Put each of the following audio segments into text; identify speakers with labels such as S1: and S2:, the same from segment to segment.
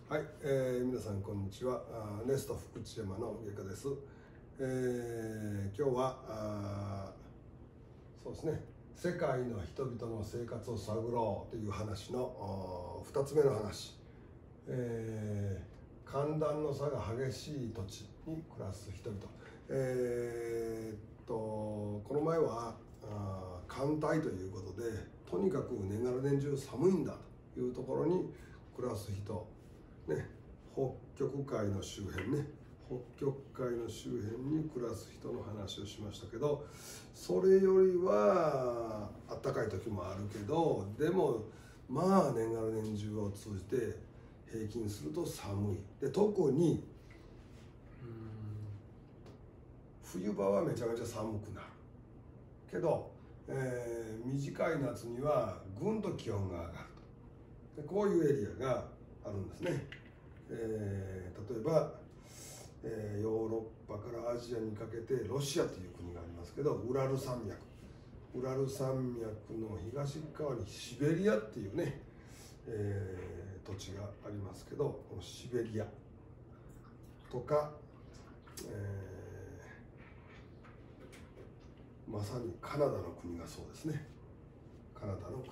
S1: はい、皆さんこんにちは。ネスト福知山の外科です。今日はそうですね、世界の人々の生活を探ろうという話の2つ目の話、寒暖の差が激しい土地に暮らす人々。この前は寒帯ということで、とにかく年がら年中寒いんだというところに暮らす人ね、北極海の周辺ね、北極海の周辺に暮らす人の話をしましたけど、それよりは暖かい時もあるけど、でもまあ年がら年中を通じて平均すると寒いで、特に冬場はめちゃめちゃ寒くなるけど、短い夏にはぐんと気温が上がると。でこういうエリアがあるんですね。例えば、ヨーロッパからアジアにかけてロシアという国がありますけど、ウラル山脈の東側にシベリアっていうね、土地がありますけど、このシベリアとか、まさにカナダの国がそうですね。カナダの国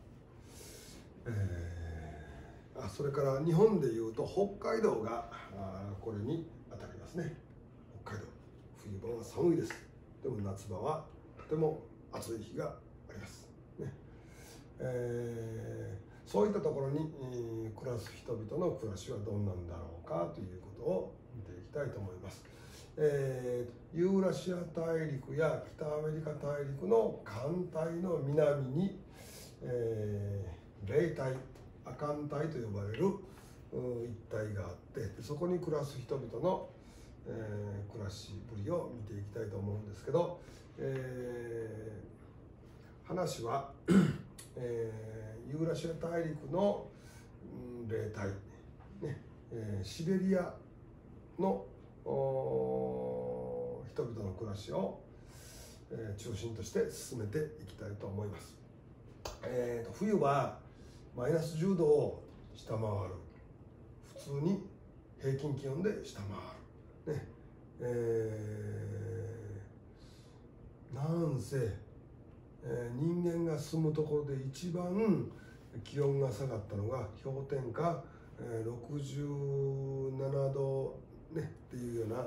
S1: が、それから日本でいうと北海道がこれに当たりますね。北海道、冬場は寒いです。でも夏場はとても暑い日がありますね。そういったところに、暮らす人々の暮らしはどんなんだろうかということを見ていきたいと思います。ユーラシア大陸や北アメリカ大陸の寒帯の南に、冷帯、亜寒帯と呼ばれる一帯があって、そこに暮らす人々の、暮らしぶりを見ていきたいと思うんですけど、話は、ユーラシア大陸の冷帯、ねシベリアの人々の暮らしを、中心として進めていきたいと思います。冬はマイナス10度を下回る、普通に平均気温で下回る、ねなんせ、人間が住むところで一番気温が下がったのが氷点下67度、ね、っていうような、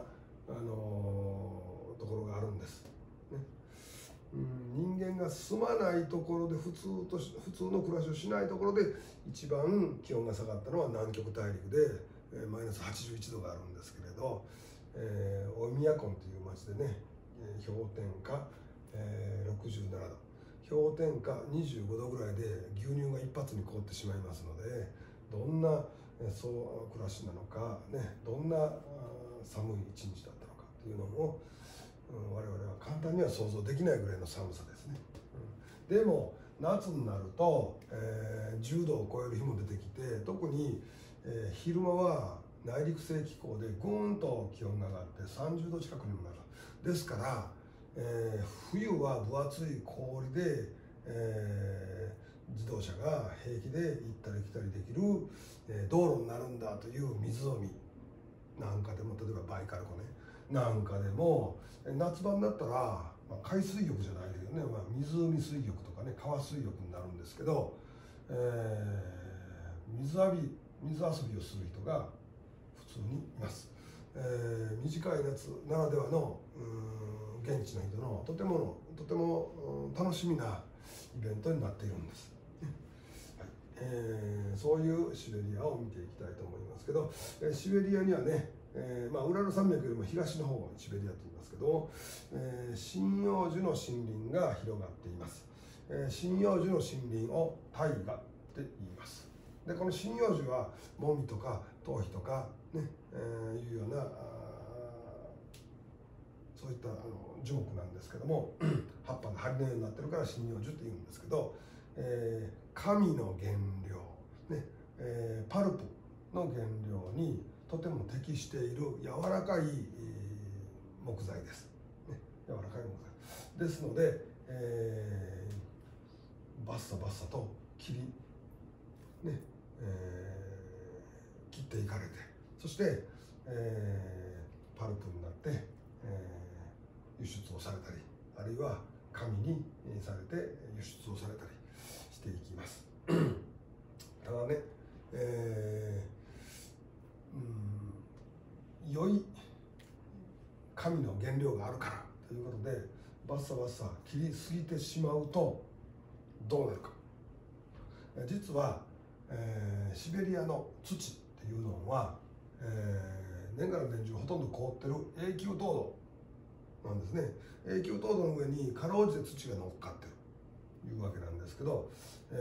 S1: ところがあるんです、ね。人間が住まないところで普通の暮らしをしないところで一番気温が下がったのは南極大陸で、マイナス81度があるんですけれど、大宮港という町でね、氷点下、67度、氷点下25度ぐらいで牛乳が一発に凍ってしまいますので、どんな暮らしなのか、ね、どんな寒い一日だったのかというのも、我々は簡単には想像できないぐらいの寒さですね。でも夏になると、10度を超える日も出てきて、特に、昼間は内陸性気候でぐーんと気温が上がって30度近くにもなる。ですから、冬は分厚い氷で、自動車が平気で行ったり来たりできる、道路になるんだという湖なんかでも、例えばバイカル湖ねなんかでも、夏場になったら、海水浴じゃないけどね、湖水浴とかね、川水浴になるんですけど、水遊びをする人が普通にいます。短い夏ならではの現地の人のとても楽しみなイベントになっているんです。そういうシベリアを見ていきたいと思いますけど、シベリアにはね、ウラル山脈よりも東の方をシベリアと言いますけど、針葉樹の森林が広がっています。針葉樹の森林をタイガって言います。でこの針葉樹はモミとか頭皮とかね、いうようなそういった樹木なんですけども、葉っぱが針のようになってるから針葉樹って言うんですけど、紙の原料、ねパルプの原料にとても適している柔らかい木材です、ね、柔らかい木材ですので、バッサバッサと切っていかれて、そして、パルプになって、輸出をされたり、あるいは紙にされて輸出をされたりしていきます。ただね、良い紙の原料があるからということでバッサバッサ切りすぎてしまうとどうなるか。実は、シベリアの土っていうのは、年がら年中ほとんど凍ってる永久凍土なんですね。永久凍土の上にかろうじて土が乗っかってるというわけなんですけど、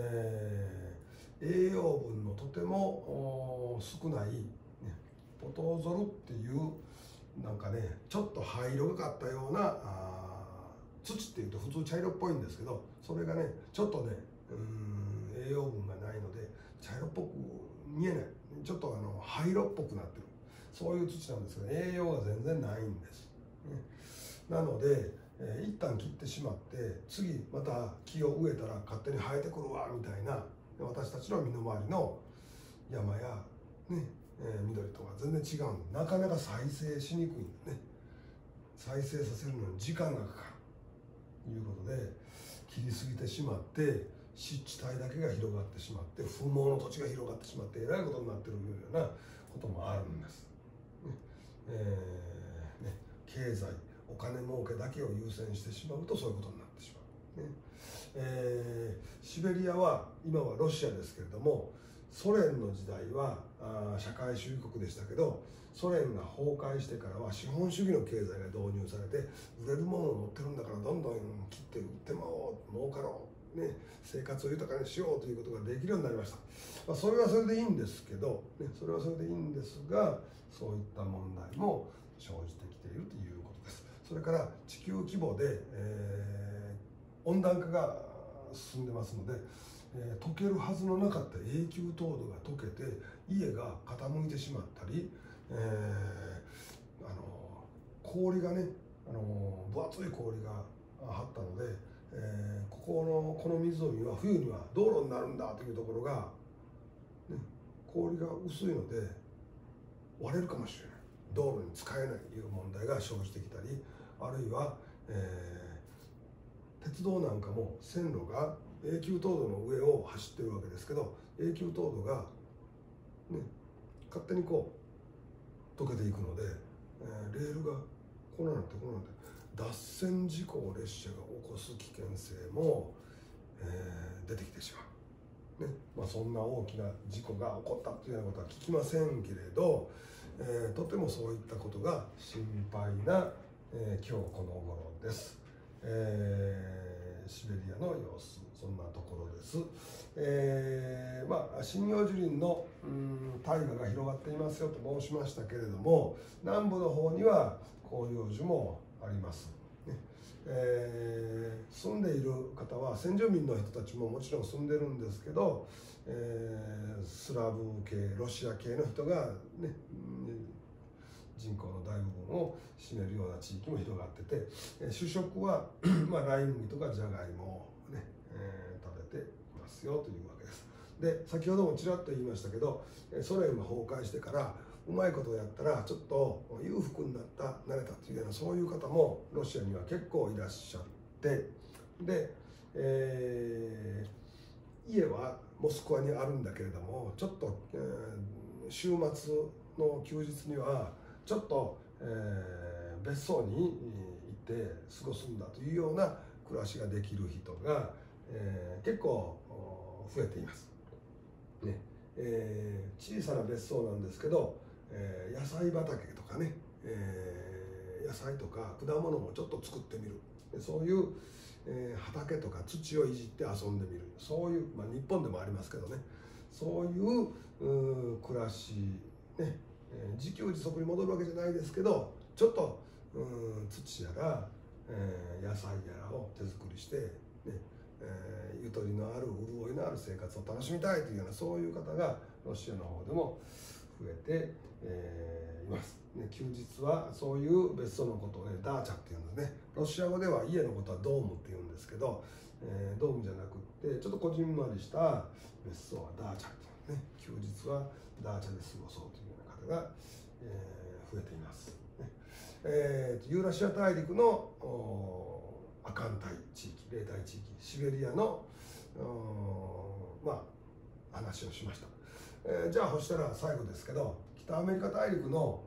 S1: 栄養分のとても少ない、ね、ポトゾルっていうなんかねちょっと灰色がかったような土っていうと普通茶色っぽいんですけど、それがねちょっとね栄養分がないので茶色っぽく見えない、ちょっと灰色っぽくなってる、そういう土なんですけど栄養が全然ないんです、ね、なので、一旦切ってしまって次また木を植えたら勝手に生えてくるわみたいな、私たちの身の回りの山や、ね緑とか全然違うんでなかなか再生しにくいんでね、再生させるのに時間がかかるということで切りすぎてしまって湿地帯だけが広がってしまって不毛の土地が広がってしまってえらいことになっているようなこともあるんです、経済お金儲けだけを優先してしまうとそういうことになってしまう、シベリアは今はロシアですけれどもソ連の時代は社会主義国でしたけど、ソ連が崩壊してからは資本主義の経済が導入されて売れるものを持ってるんだからどんどん切って売っても儲かろう、ね、生活を豊かにしようということができるようになりました。それはそれでいいんですけど、それはそれでいいんですがそういった問題も生じてきているということです。それから地球規模で、温暖化が進んでますので、溶けるはずのなかった永久凍土が溶けて家が傾いてしまったり、氷がね分厚い氷が張ったので、この湖は冬には道路になるんだというところが、ね、氷が薄いので割れるかもしれない、道路に使えないという問題が生じてきたり、あるいは、鉄道なんかも線路が永久凍土の上を走ってるわけですけど永久凍土が、ね、勝手にこう溶けていくので、レールがこうなって脱線事故を列車が起こす危険性も、出てきてしまう、そんな大きな事故が起こったというようなことは聞きませんけれど、とてもそういったことが心配な、今日この頃です。シベリアの様子そんなところです。針葉樹林の大河が広がっていますよと申しましたけれども、南部の方には広葉樹もあります、住んでいる方は先住民の人たちももちろん住んでるんですけど、スラブ系ロシア系の人がね、人口の大部分を占めるような地域も広がってて、主食はライ麦とかジャガイモをね、食べていますよというわけです。で先ほどもちらっと言いましたけど、ソ連が崩壊してからうまいことをやったらちょっと裕福になれたというようなそういう方もロシアには結構いらっしゃって、で、家はモスクワにあるんだけれどもちょっと、週末の休日にはちょっと、別荘に行って過ごすんだというような暮らしができる人が、結構増えています、ね。小さな別荘なんですけど、野菜畑とかね、野菜とか果物もちょっと作ってみる、そういう、畑とか土をいじって遊んでみる、そういう、日本でもありますけどね、そういう暮らしね、自給自足に戻るわけじゃないですけどちょっと土やら、野菜やらを手作りして、ね、ゆとりのある潤いのある生活を楽しみたいというようなそういう方がロシアの方でも増えて、います、ね。休日はそういう別荘のことをねダーチャっていうんですね。ロシア語では家のことはドームっていうんですけど、ドームじゃなくってちょっとこじんまりした別荘はダーチャっていうんね、休日はダーチャで過ごそうというような方が、増えています、ね。ユーラシア大陸の亜寒帯地域、冷帯地域、シベリアの話をしました。じゃあそしたら最後ですけど、北アメリカ大陸の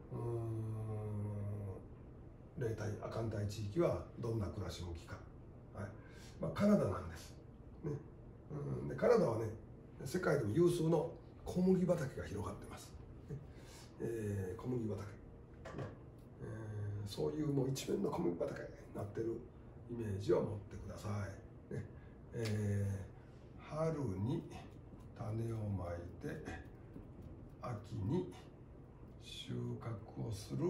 S1: 冷帯亜寒帯地域はどんな暮らし向きか、カナダなんです、ね。でカナダはね、世界でも有数の小麦畑が広がってます、ね。小麦畑、そういうもう一面の小麦畑になってるイメージを持ってください、ね。春に種をまいて秋に収穫をする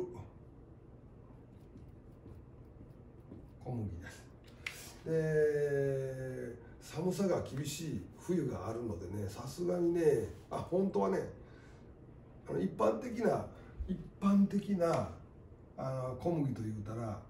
S1: 小麦です。で、寒さが厳しい冬があるのでね、さすがにね、本当はね、一般的な小麦というたら、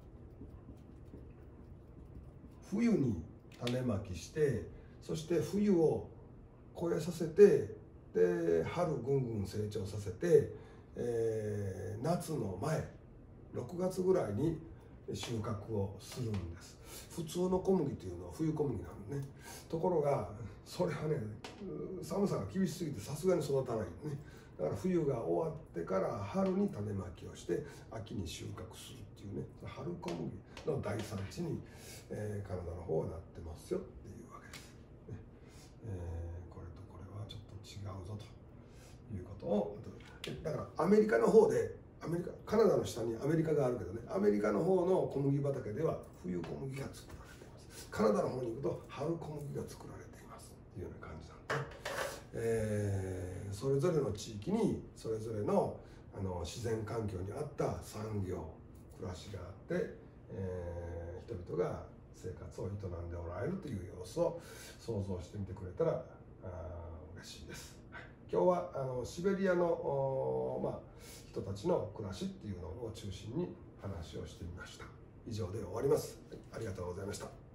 S1: 冬に種まきして、そして冬を越えさせて、で春ぐんぐん成長させて、夏の前6月ぐらいに収穫をするんです。普通の小麦というのは冬小麦なのね。ところがそれはね、寒さが厳しすぎてさすがに育たないね。だから冬が終わってから春に種まきをして秋に収穫するっていうね、春小麦の大産地に、カナダの方はなってますよっていうわけです、ね。これとこれはちょっと違うぞということを、だからアメリカの方で、カナダの下にアメリカがあるけどね、アメリカの方の小麦畑では冬小麦が作られています。カナダの方に行くと春小麦が作られていますっていうような感じなんで、それぞれの地域にそれぞれの自然環境に合った産業、暮らしがあって、人々が生活を営んでおられるという様子を想像してみてくれたら嬉しいです。今日はシベリアの、人たちの暮らしっていうのを中心に話をしてみました。以上で終わります。ありがとうございました。